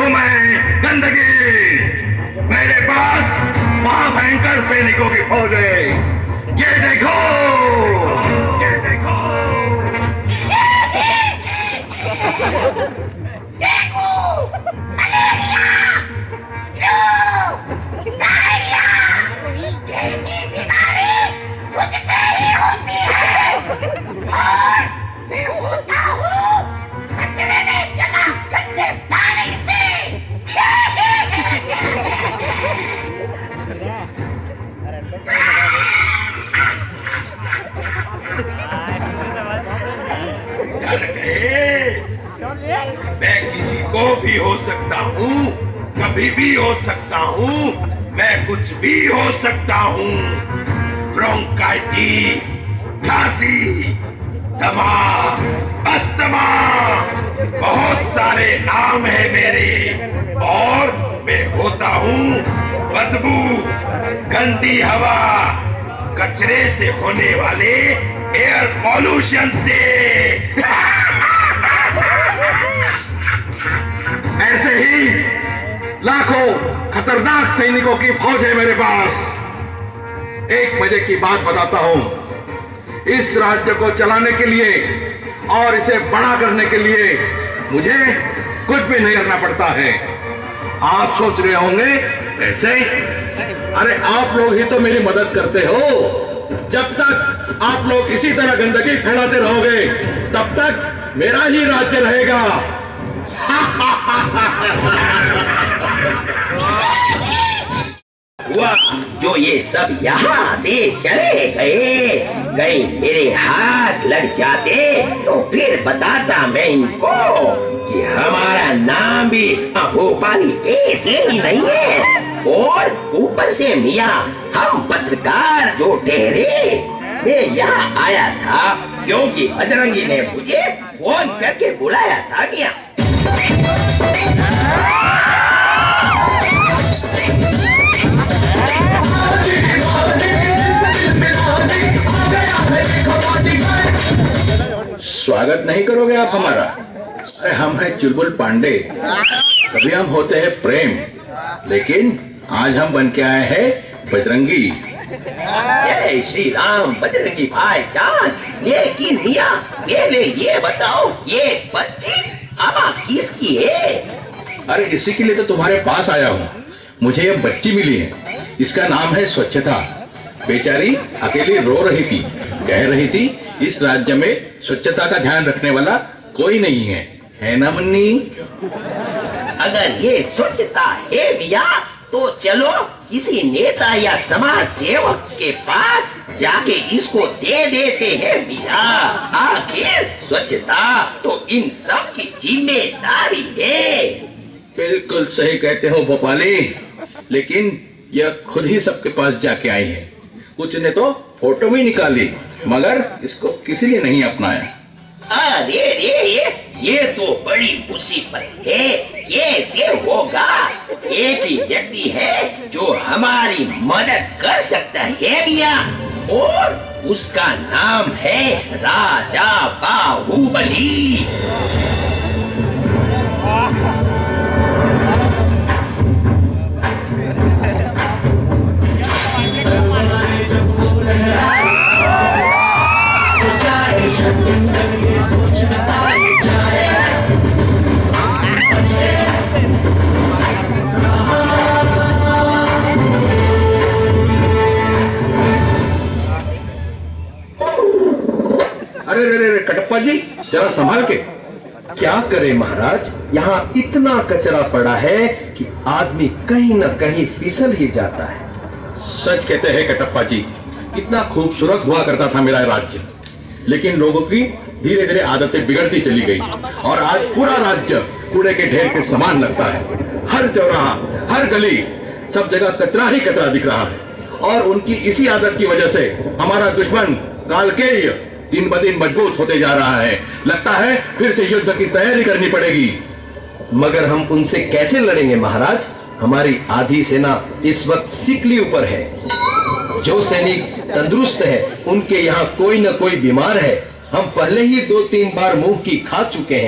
हूं मैं गंदगी। मेरे पास महाभयंकर सैनिकों की फौज है। ये देखो, ये देखो। देखो, मलेरिया, फ्लू, डायरिया जैसी बीमारी मुझसे ही होती है और मैं होता हूँ कचरे में जमा गंदे पानी से। मैं किसी को भी हो सकता हूँ, कभी भी हो सकता हूँ, मैं कुछ भी हो सकता हूँ। ब्रोंकाइटिस, खांसी, दमा, अस्थमा, बहुत सारे नाम है मेरे। और मैं होता हूँ बदबू, गंदी हवा, कचरे से होने वाले एयर पॉल्यूशन से। ऐसे ही लाखों खतरनाक सैनिकों की फौज है मेरे पास। एक मजे की बात बताता हूं, इस राज्य को चलाने के लिए और इसे बड़ा करने के लिए मुझे कुछ भी नहीं करना पड़ता है। आप सोच रहे होंगे कैसे? अरे आप लोग ही तो मेरी मदद करते हो। जब तक आप लोग इसी तरह गंदगी फैलाते रहोगे तब तक मेरा ही राज्य रहेगा। वाह, जो ये सब यहाँ से चले गए, कहीं मेरे हाथ लग जाते तो फिर बताता मैं इनको कि हमारा नाम भी भोपाली ऐसे ही नहीं है। और ऊपर से मियाँ हम पत्रकार जो ठहरे, मैं यहाँ आया था क्योंकि बजरंगी ने मुझे फोन करके बुलाया था मियाँ। स्वागत नहीं करोगे आप हमारा? अरे हम हैं चुलबुल पांडे, कभी हम होते हैं प्रेम, लेकिन आज हम बन के आए हैं बजरंगी। जय श्री राम बजरंगी भाईजान। लेकिन मियाँ पहले ये बताओ, ये बच्ची अमा किसकी है? अरे इसी के लिए तो तुम्हारे पास आया हूँ। मुझे ये बच्ची मिली है, इसका नाम है स्वच्छता। बेचारी अकेली रो रही थी, कह रही थी इस राज्य में स्वच्छता का ध्यान रखने वाला कोई नहीं है ना मुन्नी? अगर ये स्वच्छता है मियाँ तो चलो किसी नेता या समाज सेवक के पास जाके इसको दे देते हैं मियाँ। आखिर स्वच्छता तो इन सब की जिम्मेदारी है। बिल्कुल सही कहते हो भोपाली, लेकिन यह खुद ही सबके पास जाके आई है। कुछ ने तो फोटो भी निकाली, मगर इसको किसी ने नहीं अपनाया। अरे ये तो बड़ी मुसीबत है। कैसे होगा? एक ही व्यक्ति है जो हमारी मदद कर सकता है मियाँ, और उसका नाम है राजा बाहुबली। अरे कटप्पा जी, जरा संभाल के। क्या करे महाराज, यहाँ इतना कचरा पड़ा है कि आदमी कहीं न कहीं फिसल ही जाता है। सच कहते हैं कटप्पा जी, कितना खूबसूरत हुआ करता था मेरा राज्य, लेकिन लोगों की धीरे धीरे आदतें बिगड़ती चली गई और आज पूरा राज्य कूड़े के ढेर के समान लगता है। हर चौराहा, हर गली, सब जगह कचरा ही कचरा दिख रहा है। और उनकी इसी आदत की वजह से हमारा दुश्मन कालकेय दिन ब दिन मजबूत होते जा रहा है। लगता है फिर से युद्ध की तैयारी करनी पड़ेगी। मगर हम उनसे कैसे लड़ेंगे महाराज? हमारी आधी सेना इस वक्त सिकली ऊपर है। जो सैनिक तंदुरुस्त है उनके यहाँ कोई न कोई बीमार है। हम पहले ही 2-3 बार मुंह की खा चुके हैं।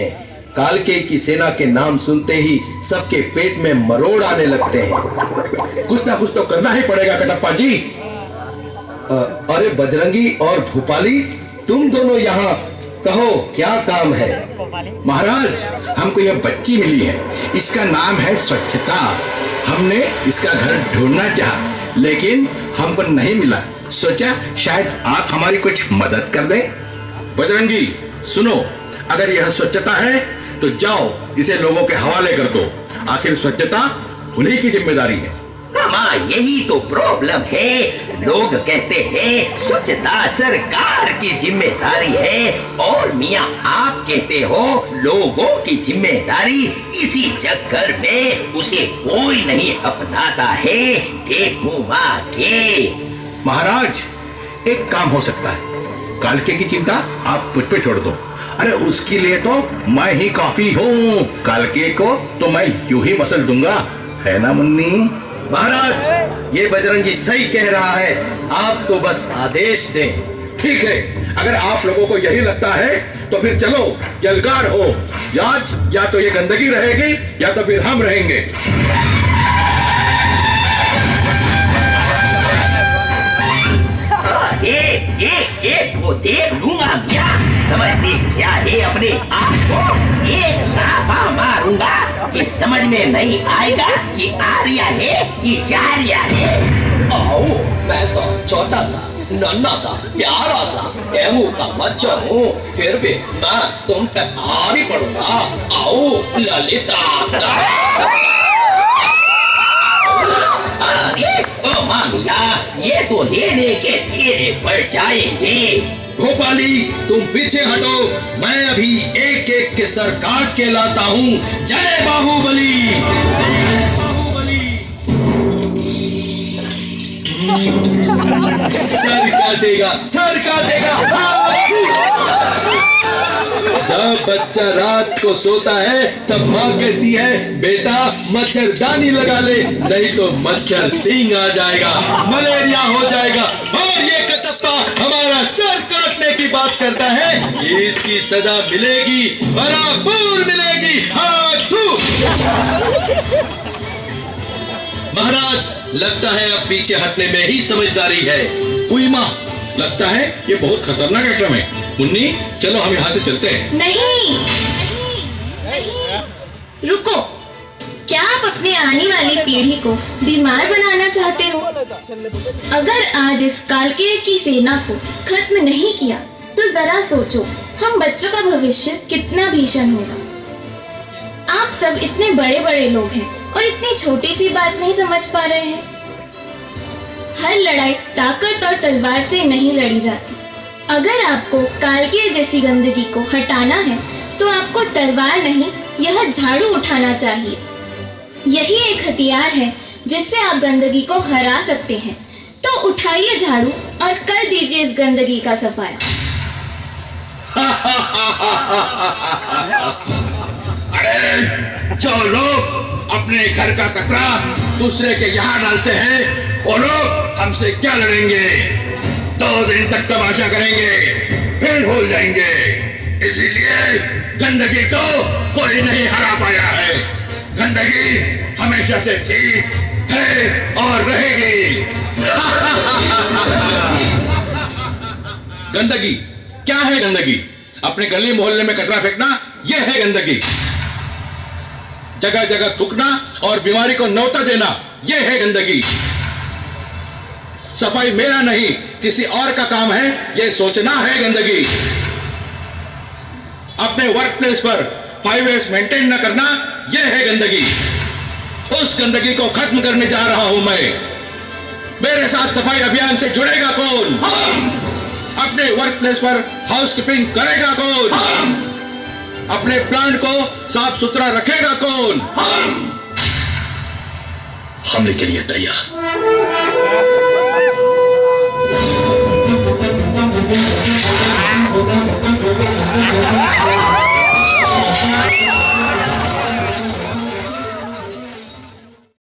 कालके की सेना के नाम सुनते ही सबके पेट में मरोड़ आने लगते हैं। कुछ ना कुछ तो करना ही पड़ेगा कटप्पा जी। अरे बजरंगी और भूपाली, तुम दोनों यहाँ, कहो क्या काम है? महाराज, हमको यह बच्ची मिली है, इसका नाम है स्वच्छता। हमने इसका घर ढूंढना चाहा लेकिन हमको नहीं मिला। सोचा शायद आप हमारी कुछ मदद कर दें। बजरंगी सुनो, अगर यह स्वच्छता है तो जाओ इसे लोगों के हवाले कर दो। आखिर स्वच्छता उन्हीं की जिम्मेदारी है। मामा, यही तो प्रॉब्लम है। लोग कहते हैं स्वच्छता सरकार की जिम्मेदारी है और मियाँ आप कहते हो लोगों की जिम्मेदारी। इसी चक्कर में उसे कोई नहीं अपनाता है। देखो माँ के। महाराज, एक काम हो सकता है। कालके की चिंता आप मुझ पे छोड़ दो। अरे उसके लिए तो मैं ही काफी हूँ। कालके को तो मैं यूं ही मसल दूंगा, है ना मुन्नी? महाराज, ये बजरंगी सही कह रहा है, आप तो बस आदेश दें। ठीक है, अगर आप लोगों को यही लगता है तो फिर चलो यलगार हो। आज या तो ये गंदगी रहेगी या तो फिर हम रहेंगे। एक को देख लूंगा मिया। समझते क्या है अपने आप को? एक लाफा मारूंगा कि समझ में नहीं आएगा कि आर्या है कि जारिया है। आओ, मैं तो छोटा सा, नन्हा सा, प्यारा सा डेंगू का मच्छर हूँ, फिर भी मैं तुम पे भारी पड़ूंगा। आओ ललिता। ओ मामिया, ये तो लेने के तेरे पड़ जाएंगे। भोपाली, तुम पीछे हटो, मैं अभी एक एक के सर काट के लाता हूँ। जय बाहुबली। सर काटेगा, सर काटेगा। जब बच्चा रात को सोता है तब माँ कहती है बेटा मच्छरदानी लगा ले, नहीं तो मच्छर सिंह आ जाएगा, मलेरिया हो जाएगा। और ये कटप्पा हमारा सर काटने की बात करता है, इसकी सजा मिलेगी, बराबर मिलेगी। महाराज, लगता है अब पीछे हटने में ही समझदारी है। उई माँ, लगता है ये बहुत खतरनाक आइटम है। मुन्नी, चलो हम यहाँ से चलते हैं। नहीं, रुको। क्या आप अपने आने वाली पीढ़ी को बीमार बनाना चाहते हो? अगर आज इस कालके की सेना को खत्म नहीं किया तो जरा सोचो हम बच्चों का भविष्य कितना भीषण होगा। आप सब इतने बड़े बड़े लोग हैं और इतनी छोटी सी बात नहीं समझ पा रहे हैं। हर लड़ाई ताकत और तलवार से नहीं लड़ी जाती। अगर आपको कालके जैसी गंदगी को हटाना है तो आपको तलवार नहीं, यह झाड़ू उठाना चाहिए। यही एक हथियार है जिससे आप गंदगी को हरा सकते हैं। तो उठाइए झाड़ू और कर दीजिए इस गंदगी का सफाया। अरे जो लोग अपने घर का कचरा दूसरे के यहाँ डालते हैं वो लोग हमसे क्या लड़ेंगे? 2 दिन तक तमाशा करेंगे, फिर भूल जाएंगे। इसीलिए गंदगी को कोई नहीं हरा पाया है। गंदगी हमेशा से थी, है और रहेगी। गंदगी क्या है? गंदगी अपने गली मोहल्ले में कचरा फेंकना, यह है गंदगी। जगह जगह थूकना और बीमारी को न्योता देना, यह है गंदगी। सफाई मेरा नहीं किसी और का काम है, यह सोचना है गंदगी। अपने वर्क प्लेस पर 5S मेंटेन न करना, यह है गंदगी। उस गंदगी को खत्म करने जा रहा हूं मैं। मेरे साथ सफाई अभियान से जुड़ेगा कौन? अपने वर्क प्लेस पर हाउसकीपिंग करेगा कौन? अपने प्लांट को साफ सुथरा रखेगा कौन? हमले के लिए तैयार।